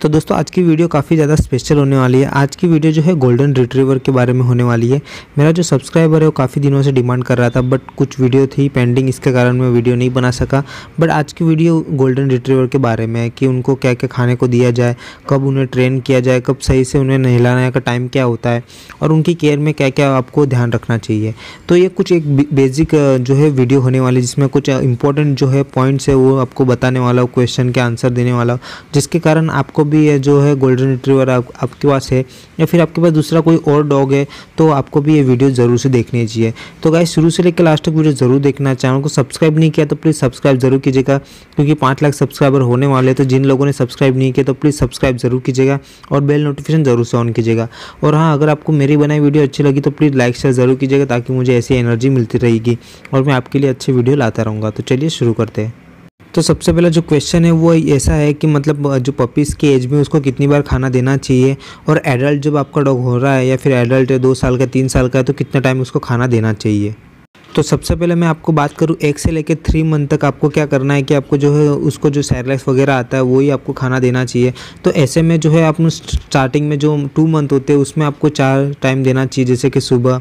तो दोस्तों आज की वीडियो काफ़ी ज़्यादा स्पेशल होने वाली है। आज की वीडियो जो है गोल्डन रिट्रीवर के बारे में होने वाली है। मेरा जो सब्सक्राइबर है वो काफ़ी दिनों से डिमांड कर रहा था, बट कुछ वीडियो थी पेंडिंग, इसके कारण मैं वीडियो नहीं बना सका। बट आज की वीडियो गोल्डन रिट्रीवर के बारे में है कि उनको क्या क्या खाने को दिया जाए, कब उन्हें ट्रेन किया जाए, कब सही से उन्हें नहलाने का टाइम क्या होता है और उनकी केयर में क्या क्या आपको ध्यान रखना चाहिए। तो ये कुछ एक बेसिक जो है वीडियो होने वाली, जिसमें कुछ इंपॉर्टेंट जो है पॉइंट्स है वो आपको बताने वाला हूँ, क्वेश्चन के आंसर देने वाला हूँ, जिसके कारण आपको भी ये जो है गोल्डन रिट्रीवर आपके पास है या फिर आपके पास दूसरा कोई और डॉग है तो आपको भी ये वीडियो ज़रूर से देखनी चाहिए। तो गाइस शुरू से लेकर लास्ट तक वीडियो ज़रूर देखना। चैनल को सब्सक्राइब नहीं किया तो प्लीज़ सब्सक्राइब ज़रूर कीजिएगा, क्योंकि 5 लाख सब्सक्राइबर होने वाले हैं। तो जिन लोगों ने सब्सक्राइब नहीं किया तो प्लीज़ सब्सक्राइब ज़रूर कीजिएगा और बेल नोटिफिकेशन ज़रूर से ऑन कीजिएगा। और हाँ, अगर आपको मेरी बनाई वीडियो अच्छी लगी तो प्लीज़ लाइक शेयर ज़रूर कीजिएगा, ताकि मुझे ऐसी एनर्जी मिलती रहेगी और मैं आपके लिए अच्छी वीडियो लाता रहूँगा। तो चलिए शुरू करते हैं। तो सबसे पहला जो क्वेश्चन है वो ऐसा है कि मतलब जो पपीज़ की एज में उसको कितनी बार खाना देना चाहिए, और एडल्ट जब आपका डॉग हो रहा है या फिर एडल्ट है 2 साल का 3 साल का है तो कितना टाइम उसको खाना देना चाहिए। तो सबसे पहले मैं आपको बात करूँ 1 से लेकर 3 मंथ तक आपको क्या करना है कि आपको जो है उसको जो सेरेलैक्स वगैरह आता है वही आपको खाना देना चाहिए। तो ऐसे में जो है आप स्टार्टिंग में जो 2 मंथ होते हैं उसमें आपको 4 टाइम देना चाहिए, जैसे कि सुबह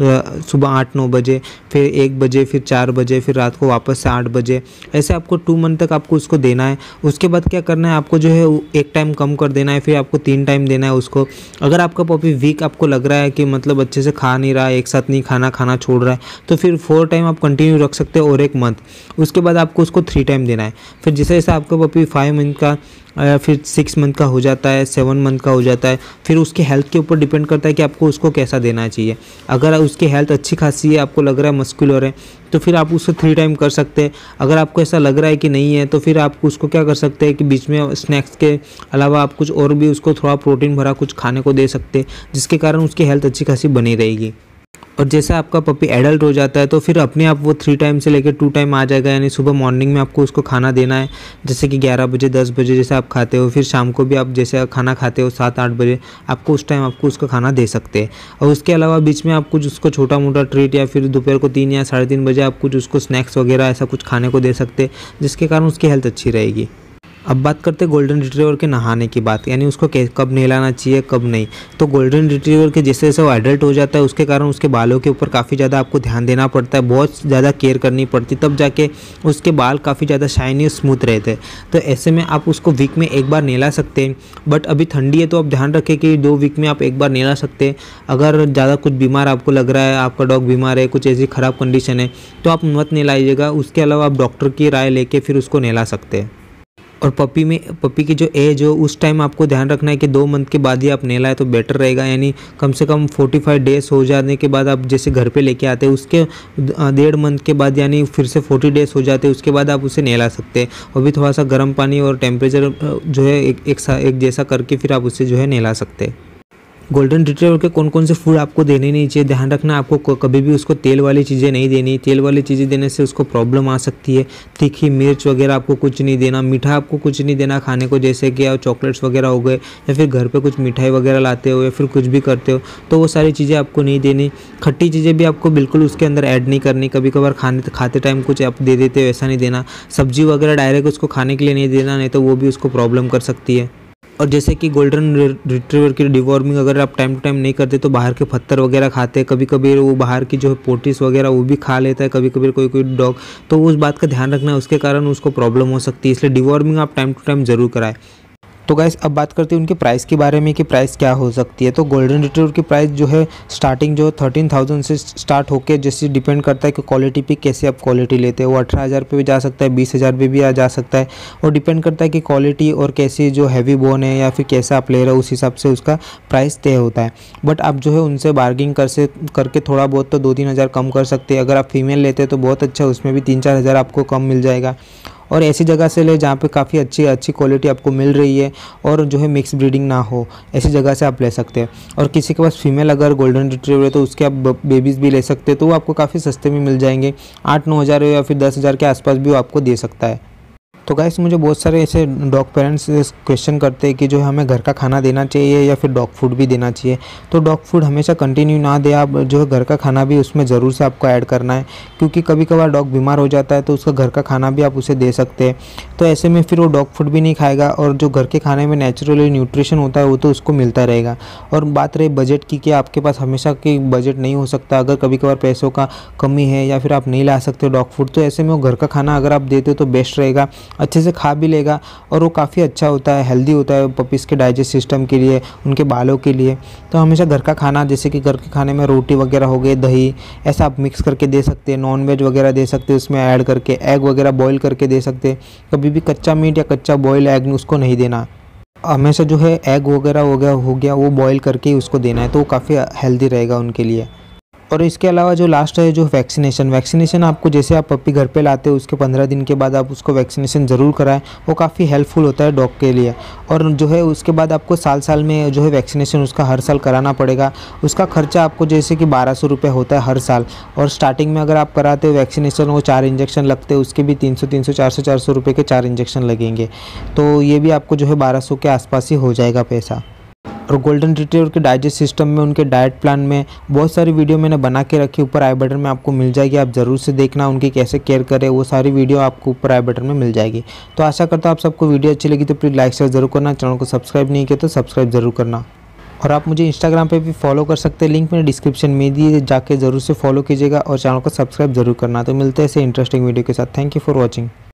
8-9 बजे, फिर 1 बजे, फिर 4 बजे, फिर रात को वापस से 8 बजे। ऐसे आपको 2 मंथ तक आपको उसको देना है। उसके बाद क्या करना है, आपको जो है 1 टाइम कम कर देना है, फिर आपको 3 टाइम देना है उसको। अगर आपका पपी वीक आपको लग रहा है कि मतलब अच्छे से खा नहीं रहा है, एक साथ नहीं खाना छोड़ रहा है, तो फिर 4 टाइम आप कंटिन्यू रख सकते हो और 1 मंथ। उसके बाद आपको उसको 3 टाइम देना है। फिर जैसे जैसे आपका पपी 5 मंथ का फिर 6 मंथ का हो जाता है, 7 मंथ का हो जाता है, फिर उसके हेल्थ के ऊपर डिपेंड करता है कि आपको उसको कैसा देना चाहिए। अगर उसकी हेल्थ अच्छी खासी है, आपको लग रहा है मस्कुलर है, तो फिर आप उसको 3 टाइम कर सकते हैं। अगर आपको ऐसा लग रहा है कि नहीं है तो फिर आप उसको क्या कर सकते हैं कि बीच में स्नैक्स के अलावा आप कुछ और भी उसको थोड़ा प्रोटीन भरा कुछ खाने को दे सकते हैं, जिसके कारण उसकी हेल्थ अच्छी खासी बनी रहेगी। और जैसे आपका पपी एडल्ट हो जाता है तो फिर अपने आप वो 3 टाइम से लेकर 2 टाइम आ जाएगा। यानी सुबह मॉर्निंग में आपको उसको खाना देना है, जैसे कि 11 बजे 10 बजे जैसे आप खाते हो। फिर शाम को भी आप जैसे खाना खाते हो 7-8 बजे, आपको उस टाइम आपको उसका खाना दे सकते हैं। और उसके अलावा बीच में आप कुछ उसको छोटा मोटा ट्रीट या फिर दोपहर को 3 या 3:30 बजे आप कुछ उसको स्नैक्स वगैरह ऐसा कुछ खाने को दे सकते हैं, जिसके कारण उसकी हेल्थ अच्छी रहेगी। अब बात करते हैं गोल्डन रिट्रीवर के नहाने की बात, यानी उसको कब नहलाना चाहिए कब नहीं। तो गोल्डन रिट्रीवर के जैसे जैसे वो एडल्ट हो जाता है उसके कारण उसके बालों के ऊपर काफ़ी ज़्यादा आपको ध्यान देना पड़ता है, बहुत ज़्यादा केयर करनी पड़ती, तब जाके उसके बाल काफ़ी ज़्यादा शाइनी और स्मूथ रहते हैं। तो ऐसे में आप उसको वीक में 1 बार नहला सकते हैं, बट अभी ठंडी है तो आप ध्यान रखें कि 2 वीक में आप 1 बार नहला सकते हैं। अगर ज़्यादा कुछ बीमार आपको लग रहा है, आपका डॉग बीमार है, कुछ ऐसी ख़राब कंडीशन है, तो आप मत नहलाइएगा। उसके अलावा आप डॉक्टर की राय लेके फिर उसको नहला सकते हैं। और पपी की जो एज हो उस टाइम आपको ध्यान रखना है कि 2 मंथ के बाद ही आप नहलाए तो बेटर रहेगा। यानी कम से कम 45 डेज़ हो जाने के बाद आप जैसे घर पे लेके आते हैं, उसके 1.5 मंथ के बाद यानी फिर से 40 डेज़ हो जाते हैं, उसके बाद आप उसे नहला सकते हैं। और भी थोड़ा सा गर्म पानी और टेम्परेचर जो है एक जैसा करके फिर आप उससे जो है नहला सकते हैं। गोल्डन रिट्रीवर के कौन कौन से फूड आपको देने नहीं चाहिए, ध्यान रखना आपको कभी भी उसको तेल वाली चीज़ें नहीं देनी। तेल वाली चीज़ें देने से उसको प्रॉब्लम आ सकती है। तीखी मिर्च वगैरह आपको कुछ नहीं देना, मीठा आपको कुछ नहीं देना खाने को, जैसे कि आप चॉकलेट्स वगैरह हो गए या फिर घर पे कुछ मिठाई वगैरह लाते हो या फिर कुछ भी करते हो तो वो सारी चीज़ें आपको नहीं देनी। खट्टी चीज़ें भी आपको बिल्कुल उसके अंदर ऐड नहीं करनी। कभी कभार खाते टाइम कुछ आप दे देते हो, ऐसा नहीं देना। सब्जी वगैरह डायरेक्ट उसको खाने के लिए नहीं देना, नहीं तो वो भी उसको प्रॉब्लम कर सकती है। और जैसे कि गोल्डन रिट्रीवर की डिवॉर्मिंग अगर आप टाइम टू टाइम नहीं करते तो बाहर के पत्थर वगैरह खाते हैं, कभी कभी वो बाहर की जो है पोटीज वगैरह वो भी खा लेता है कभी कभी कोई डॉग, तो उस बात का ध्यान रखना है, उसके कारण उसको प्रॉब्लम हो सकती है। इसलिए डिवॉर्मिंग आप टाइम टू टाइम ज़रूर कराएं। तो गाइस अब बात करते हैं उनके प्राइस के बारे में कि प्राइस क्या हो सकती है। तो गोल्डन रिट्रीवर की प्राइस जो है स्टार्टिंग जो 13,000 से स्टार्ट होकर, जैसे डिपेंड करता है कि क्वालिटी पे कैसे आप क्वालिटी लेते हो। वो 18,000 पे भी जा सकता है, 20,000 पे भी जा सकता है, और डिपेंड करता है कि क्वालिटी और कैसी जो हैवी बोन है या फिर कैसा आप ले रहे हो, उस हिसाब से उसका प्राइस तय होता है। बट आप जो है उनसे बार्गिंग करके थोड़ा बहुत तो 2-3 हज़ार कम कर सकते हैं। अगर आप फीमेल लेते हैं तो बहुत अच्छा, उसमें भी 3-4 हज़ार आपको कम मिल जाएगा। और ऐसी जगह से ले जहाँ पे काफ़ी अच्छी क्वालिटी आपको मिल रही है और जो है मिक्स ब्रीडिंग ना हो, ऐसी जगह से आप ले सकते हैं। और किसी के पास फीमेल अगर गोल्डन रिट्रीवर है तो उसके आप बेबीज़ भी ले सकते हैं, तो वो आपको काफ़ी सस्ते में मिल जाएंगे। 8-9 हज़ार या फिर 10 हज़ार के आसपास भी वो आपको दे सकता है। तो गाइस मुझे बहुत सारे ऐसे डॉग पेरेंट्स क्वेश्चन करते हैं कि जो हमें घर का खाना देना चाहिए या फिर डॉग फूड भी देना चाहिए। तो डॉग फूड हमेशा कंटिन्यू ना दे, आप जो है घर का खाना भी उसमें ज़रूर से आपको ऐड करना है, क्योंकि कभी कभार डॉग बीमार हो जाता है तो उसका घर का खाना भी आप उसे दे सकते हैं। तो ऐसे में फिर वो डॉग फूड भी नहीं खाएगा और जो घर के खाने में नेचुरली न्यूट्रिशन होता है वो तो उसको मिलता रहेगा। और बात रही बजट की कि आपके पास हमेशा की बजट नहीं हो सकता, अगर कभी कभार पैसों का कमी है या फिर आप नहीं ला सकते डॉग फूड, तो ऐसे में वो घर का खाना अगर आप देते हो तो बेस्ट रहेगा, अच्छे से खा भी लेगा और वो काफ़ी अच्छा होता है, हेल्दी होता है पपीज़ के डाइजेस्ट सिस्टम के लिए, उनके बालों के लिए। तो हमेशा घर का खाना, जैसे कि घर के खाने में रोटी वगैरह हो गई, दही, ऐसा आप मिक्स करके दे सकते हैं। नॉन वेज वगैरह दे सकते हैं उसमें ऐड करके, एग वगैरह बॉईल करके दे सकते हैं। कभी भी कच्चा मीट या कच्चा बॉयल एग उसको नहीं देना, हमेशा जो है एग वगैरह हो गया वो बॉईल करके ही उसको देना है, तो वो काफ़ी हेल्दी रहेगा उनके लिए। और इसके अलावा जो लास्ट है जो वैक्सीनेशन आपको, जैसे आप पप्पी घर पे लाते हो उसके 15 दिन के बाद आप उसको वैक्सीनेशन ज़रूर कराएं, वो काफ़ी हेल्पफुल होता है डॉग के लिए। और जो है उसके बाद आपको साल में जो है वैक्सीनेशन उसका हर साल कराना पड़ेगा। उसका खर्चा आपको जैसे कि 1200 रुपये होता है हर साल, और स्टार्टिंग में अगर आप कराते हो वैक्सीनेशन वो 4 इंजेक्शन लगते हैं, उसके भी 300 400 रुपये के 4 इंजेक्शन लगेंगे। तो ये भी आपको जो है 1200 के आसपास ही हो जाएगा पैसा। और गोल्डन रिट्रीवर के डाइजेस्ट सिस्टम में, उनके डाइट प्लान में बहुत सारी वीडियो मैंने बना के रखी, ऊपर आई बटन में आपको मिल जाएगी, आप ज़रूर से देखना उनकी कैसे केयर करें, वो सारी वीडियो आपको ऊपर आई बटन में मिल जाएगी। तो आशा करता हूँ आप सबको वीडियो अच्छी लगी तो प्लीज़ लाइक शेयर जरूर करना, चैनल को सब्सक्राइब नहीं किया तो सब्सक्राइब जरूर करना। और आप मुझे इंस्टाग्राम पे भी फॉलो कर सकते हैं, लिंक मैंने डिस्क्रिप्शन में दिए, जाके ज़रूर से फॉलो कीजिएगा और चैनल को सब्सक्राइब जरूर करना। तो मिलते हैं ऐसे इंटरेस्टिंग वीडियो के साथ। Thank you for watching.